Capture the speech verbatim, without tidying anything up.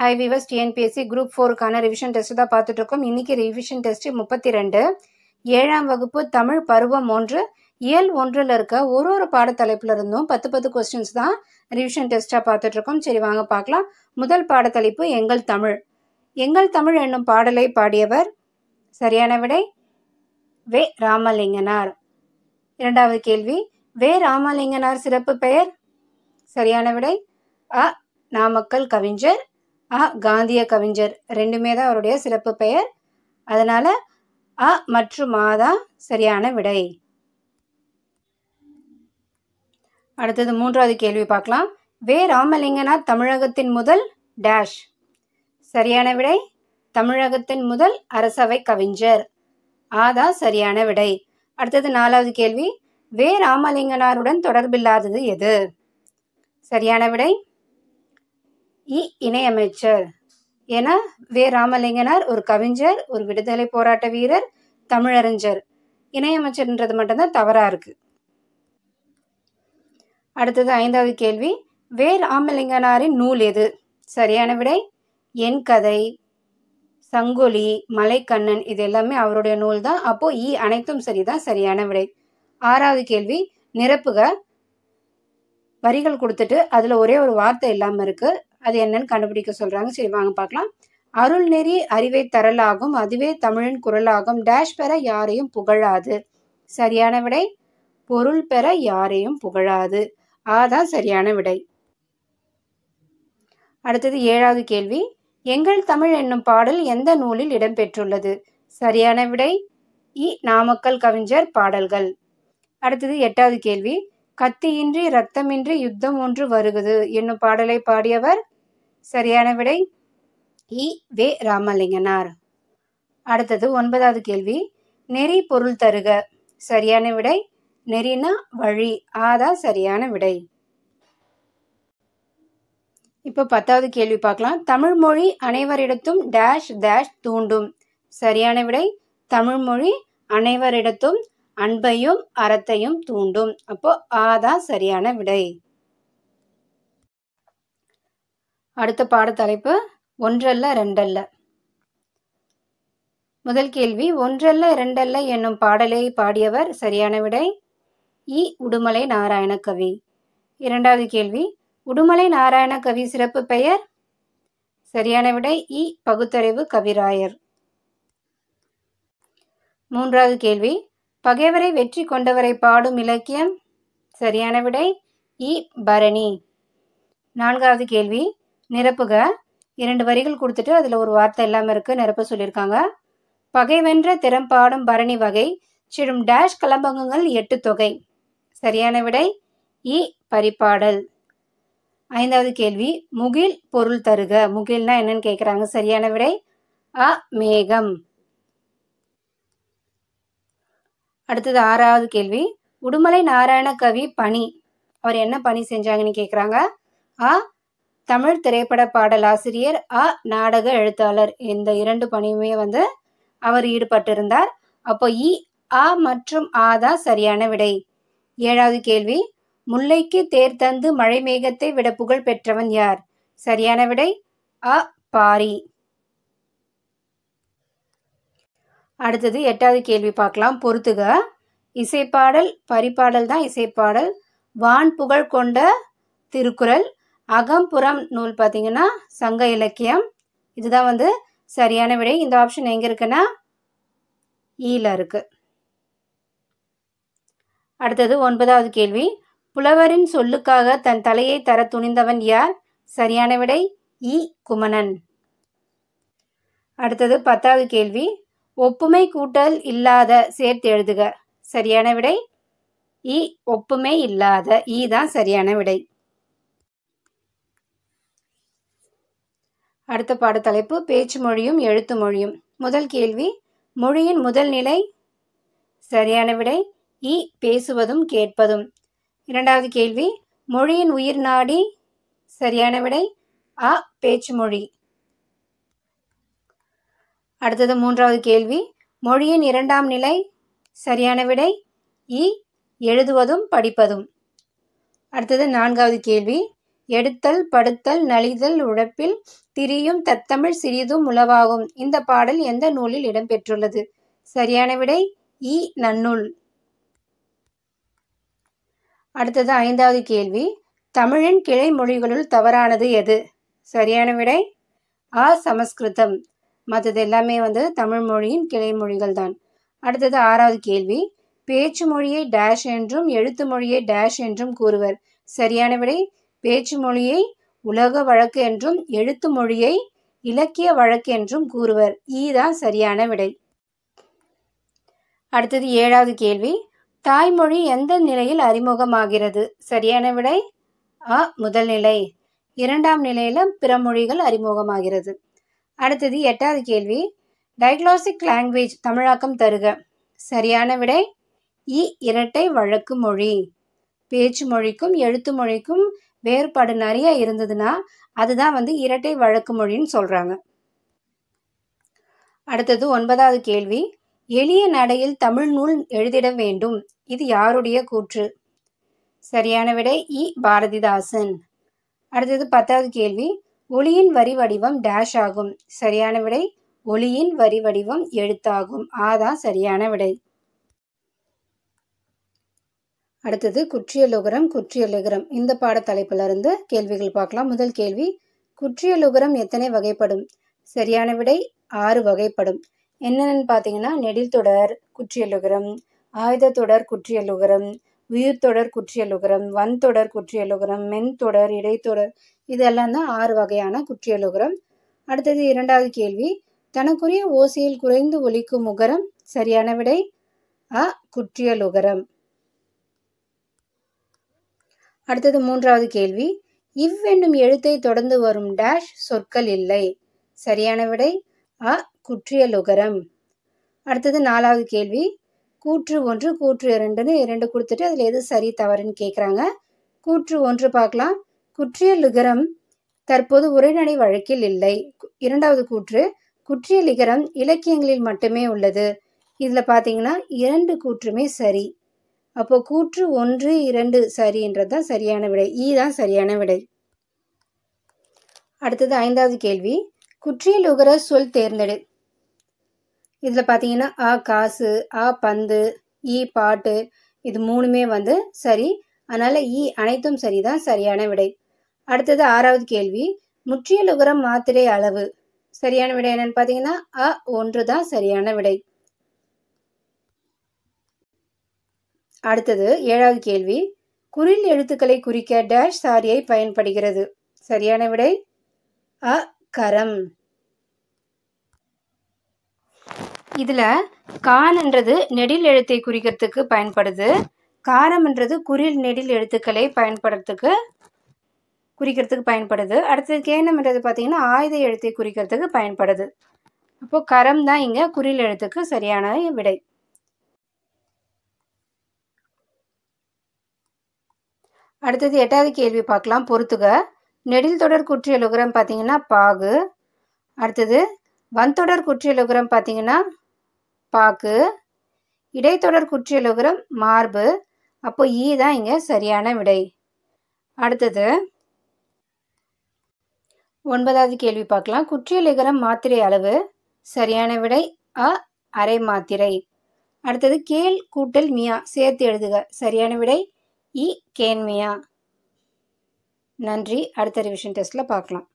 Hi viewers, TNPSC group ஃபோருக்கான revision test தான் பார்த்துட்டு இருக்கோம். இன்னைக்கு ரிவிஷன் டெஸ்ட் முப்பத்தி ரெண்டு ஏழாம் வகுப்பு தமிழ் பருவம் ஒன்று இயல் ஒன்றில் இருக்க ஒரு ஒரு பாடத்தலைப்புல இருந்தும் பத்து பத்து கொஸ்டின்ஸ் தான் ரிவிஷன் டெஸ்டா பார்த்துட்டு இருக்கோம். சரி வாங்க பார்க்கலாம். முதல் பாடத்தலைப்பு எங்கள் தமிழ். எங்கள் தமிழ் என்னும் பாடலை பாடியவர் சரியான விடை வே ராமலிங்கனார். இரண்டாவது கேள்வி, வே ராமலிங்கனார் சிறப்பு பெயர் சரியான விடை அ நாமக்கல் கவிஞர், அ காந்திய கவிஞர். ரெண்டுமே தான் அவருடைய சிறப்பு பெயர். அதனால அ மற்றும் ஆ தான் சரியான விடை. அடுத்தது மூன்றாவது கேள்வி பார்க்கலாம். வே ராமலிங்கனார் தமிழகத்தின் முதல் டேஷ் சரியான விடை தமிழகத்தின் முதல் அரசவை கவிஞர். ஆதா சரியான விடை. அடுத்தது நாலாவது கேள்வி, வே ராமலிங்கனாருடன் தொடர்பில்லாதது எது சரியான விடை இ இணையமைச்சர். ஏன்னா வே ராமலிங்கனார் ஒரு கவிஞர், ஒரு விடுதலை போராட்ட வீரர், தமிழறிஞர். இணையமைச்சர்ன்றது மட்டும்தான் தவறா இருக்கு. அடுத்தது ஐந்தாவது கேள்வி, வே ராமலிங்கனாரின் நூல் எது சரியான விடை என் கதை, சங்கொலி, மலைக்கண்ணன். இது எல்லாமே அவருடைய நூல் தான். அப்போ இ அனைத்தும் சரிதான், சரியான விடை. ஆறாவது கேள்வி, நிரப்புக. வரிகள் கொடுத்துட்டு அதுல ஒரே ஒரு வார்த்தை இல்லாம இருக்கு, அது என்னன்னு கண்டுபிடிக்க சொல்றாங்க. சரி வாங்க பார்க்கலாம். அருள் நெறி அறிவை தரலாகும், அதுவே தமிழின் குரலாகும், டேஷ் பெற யாரையும் புகழாது. சரியான விடை பொருள் பெற யாரையும் புகழாது. ஆதான் சரியான விடை. அடுத்தது ஏழாவது கேள்வி, எங்கள் தமிழ் என்னும் பாடல் எந்த நூலில் இடம்பெற்றுள்ளது சரியான விடை இ நாமக்கல் கவிஞர் பாடல்கள். அடுத்தது எட்டாவது கேள்வி, கத்தியின்றி ரத்தமின்றி யுத்தம் ஒன்று வருகுது என்னும் பாடலை பாடியவர் சரியான விடை இ வே ராமலிங்கனார். அடுத்தது ஒன்பதாவது கேள்வி, நெறி பொருள் தருக சரியான விடை நெறினா வழி. ஆதா சரியான விடை. இப்போ பத்தாவது கேள்வி பார்க்கலாம். தமிழ் மொழி அனைவரிடத்தும் டேஷ் டேஷ் தூண்டும் சரியான விடை தமிழ் மொழி அனைவரிடத்தும் அன்பையும் அறத்தையும் தூண்டும். அப்போ ஆதா சரியான விடை. அடுத்த பாடத்தலைப்பு ஒன்றல்ல ரெண்டல்ல. முதல் கேள்வி, ஒன்றல்ல இரண்டல்ல என்னும் பாடலை பாடியவர் சரியான விடை இ உடுமலை நாராயண கவி. இரண்டாவது கேள்வி, உடுமலை நாராயண கவி சிறப்பு பெயர் சரியான விடை இ பகுத்தறிவு கவிராயர். மூன்றாவது கேள்வி, பகைவரை வெற்றி கொண்டவரை பாடும் இலக்கியம் சரியான விடை இ பரணி. நான்காவது கேள்வி, நிரப்புக. இரண்டு வரிகள் கொடுத்துட்டு அதுல ஒரு வார்த்தை இல்லாம இருக்கு, நிரப்ப சொல்லியிருக்காங்க. பகைவென்ற திறம் பாடும் பரணி வகை சிடும் டேஷ் கலம்பகங்கள் எட்டு தொகை சரியான விடை இ பரிபாடல். ஐந்தாவது கேள்வி, முகில் பொருள் தருக. முகில்னா என்னன்னு கேட்கிறாங்க. சரியான விடை அ மேகம். அடுத்தது ஆறாவது கேள்வி, உடுமலை நாராயண கவி பணி, அவர் என்ன பணி செஞ்சாங்கன்னு கேட்குறாங்க. அ தமிழ் திரைப்பட பாடலாசிரியர், அ நாடக எழுத்தாளர். இந்த இரண்டு பணியுமே வந்து அவர் ஈடுபட்டிருந்தார். அப்போ இ அ மற்றும் ஆதா சரியான விடை. ஏழாவது கேள்வி, முல்லைக்கு தேர் தந்து மழை மேகத்தை விட புகழ் பெற்றவன் யார் சரியான விடை அ பாரி. அடுத்தது எட்டாவது கேள்வி பார்க்கலாம். பொறுத்துக. இசைப்பாடல் பரிபாடல் தான் இசைப்பாடல். வான் புகழ் கொண்ட திருக்குறள், அகம்புறம் நூல் பார்த்தீங்கன்னா சங்க இலக்கியம். இதுதான் வந்து சரியான விடை. இந்த ஆப்ஷன் எங்க இருக்குன்னா ஈல இருக்கு. அடுத்தது ஒன்பதாவது கேள்வி, புலவரின் சொல்லுக்காக தன் தலையை தர துணிந்தவன் யார் சரியான விடை இ குமணன். அடுத்தது பத்தாவது கேள்வி, ஒப்புமை கூட்டல் இல்லாத சேர்த்து எழுதுக சரியான விடை இ ஒப்புமை இல்லாத. ஈ தான் சரியான விடை. அடுத்த பாடத்தலைப்பு பேச்சு மொழியும் எழுத்து மொழியும். முதல் கேள்வி, மொழியின் முதல் நிலை சரியான விடை இ பேசுவதும் கேட்பதும். இரண்டாவது கேள்வி, மொழியின் உயிர் நாடி சரியான விடை அ பேச்சு மொழி. அடுத்தது மூன்றாவது கேள்வி, மொழியின் இரண்டாம் நிலை சரியான விடை இ எழுதுவதும் படிப்பதும். அடுத்தது நான்காவது கேள்வி, எடுத்தல் படுத்தல் நலிதல் உழப்பில் திரியும் தத்தமிழ் சிறிதும் உளவாகும். இந்த பாடல் எந்த நூலில் இடம்பெற்றுள்ளது? சரியான விடை இ நன்னூல். அடுத்தது ஐந்தாவது கேள்வி. தமிழின் கிளை மொழிகளுள் தவறானது எது? சரியான விடை ஆ சமஸ்கிருதம். மற்றது எல்லாமே வந்து தமிழ் மொழியின் கிளை மொழிகள் தான். அடுத்தது ஆறாவது கேள்வி. பேச்சு மொழியை டேஷ் என்றும் எழுத்து மொழியை டேஷ் என்றும் கூறுவர். சரியான விடை பேச்சு மொழியை உலக வழக்கு என்றும் எழுத்து மொழியை இலக்கிய வழக்கு என்றும் கூறுவர். ஈதான் சரியான விடை. அடுத்தது ஏழாவது கேள்வி. தாய்மொழி எந்த நிலையில் அறிமுகமாகிறது? சரியான விடை அ முதல் நிலை. இரண்டாம் நிலையில பிற மொழிகள் அறிமுகமாகிறது. அடுத்தது எட்டாவது கேள்வி. டைக்ளாசிக் லாங்குவேஜ் தமிழாக்கம் தருக. சரியான விடை இ இரட்டை வழக்கு மொழி. பேச்சு மொழிக்கும் எழுத்து மொழிக்கும் வேறுபாடு நிறைய இருந்ததுன்னா அதுதான் வந்து இரட்டை வழக்கு மொழின்னு சொல்றாங்க. அடுத்தது ஒன்பதாவது கேள்வி. எளிய நடையில் தமிழ் நூல் எழுதிட வேண்டும். இது யாருடைய கூற்று? சரியான விடை இ பாரதிதாசன். அடுத்தது பத்தாவது கேள்வி. ஒளியின் வரி வடிவம் டேஷ் ஆகும். சரியான விடை ஒளியின் வரி வடிவம் எழுத்தாகும். ஆதான் சரியான விடை. அடுத்தது குற்றியலுகரம் குற்றியலுகரம் இந்த பாடத்தலைப்புல இருந்து கேள்விகள் பார்க்கலாம். முதல் கேள்வி. குற்றியலுகரம் எத்தனை வகைப்படும்? சரியான விடை ஆறு வகைப்படும். என்னென்னு பார்த்தீங்கன்னா நெடில் தொடர் குற்றியலுகரம், ஆயுத தொடர் குற்றியலுகரம், உயிர் தொடர் குற்றியலுகரம், வன் தொடர் குற்றியலுகரம், மென் தொடர், இடைத்தொடர், இதெல்லாம் தான் ஆறு வகையான குற்றியலுகரம். அடுத்தது இரண்டாவது கேள்வி. தனக்குரிய ஓசையில் குறைந்து ஒலிக்கும் உகரம். சரியான விடை அ குற்றியலுகரம். அடுத்தது மூன்றாவது கேள்வி. இவ் என்னும் எழுத்தை தொடர்ந்து வரும் டேஷ் சொற்கள் இல்லை. சரியான விடை அ குற்றியலுகரம். அடுத்தது நாலாவது கேள்வி. கூற்று ஒன்று கூற்று இரண்டுன்னு இரண்டு கொடுத்துட்டு அதில் எது சரி தவறுன்னு கேட்குறாங்க. கூற்று ஒன்று பார்க்கலாம். குற்றியலுகரம் தற்போது உரைநடை வழக்கில் இல்லை. இரண்டாவது கூற்று குற்றியலிகரம் இலக்கியங்களில் மட்டுமே உள்ளது. இதில் பார்த்தீங்கன்னா இரண்டு கூற்றுமே சரி. அப்போ கூற்று ஒன்று இரண்டு சரின்றது தான் சரியான விடை. ஈ தான் சரியான விடை. அடுத்தது ஐந்தாவது கேள்வி. குற்றியலுகர சொல் தேர்ந்தெடு. இதில் பார்த்தீங்கன்னா ஆ காசு, ஆ பந்து, ஈ பாட்டு, இது மூணுமே வந்து சரி. அதனால ஈ அனைத்தும் சரிதான் சரியான விடை. அடுத்தது ஆறாவது கேள்வி. முற்றியலுகரம் மாத்திரை அளவு. சரியான விடை என்னன்னு பார்த்தீங்கன்னா அ ஒன்று தான் சரியான விடை. அடுத்தது ஏழாவது கேள்வி. குறில் எழுத்துக்களை குறிக்க டேஷ் சாரியை பயன்படுகிறது. சரியான விடை அ கரம். இதுல கான்ன்றது நெடில் எழுத்தை குறிக்கிறதுக்கு பயன்படுது. காரம்ன்றது குறில் நெடில் எழுத்துக்களை பயன்படுறதுக்கு குறிக்கிறதுக்கு பயன்படுது. அடுத்தது கேனம்ன்றது பார்த்தீங்கன்னா ஆயுத எழுத்தை குறிக்கிறதுக்கு பயன்படுது. அப்போ கரம் தான் இங்க குறில் எழுத்துக்கு சரியான விடை. அடுத்தது எட்டாவது கேள்வி பார்க்கலாம். பொறுத்துக. நெடில் தொடர் குற்றியலுகரம் பார்த்தீங்கன்னா பாகு. அடுத்தது வன்தொடர் குற்றியலுகரம் பார்த்தீங்கன்னா பாக்கு. இடைத்தொடர் குற்றியலுகரம் மார்பு. அப்போ ஈ தான் இங்க சரியான விடை. அடுத்தது ஒன்பதாவது கேள்வி பார்க்கலாம். குற்றியலுகரம் மாத்திரை அளவு. சரியான விடை அ அரை மாத்திரை. அடுத்தது கேள் கூட்டல் மியா சேர்த்து எழுதுக. சரியான விடை இ கேன்மியா. நன்றி. அடுத்த ரிவிஷன் டெஸ்ட்ல பார்க்கலாம்.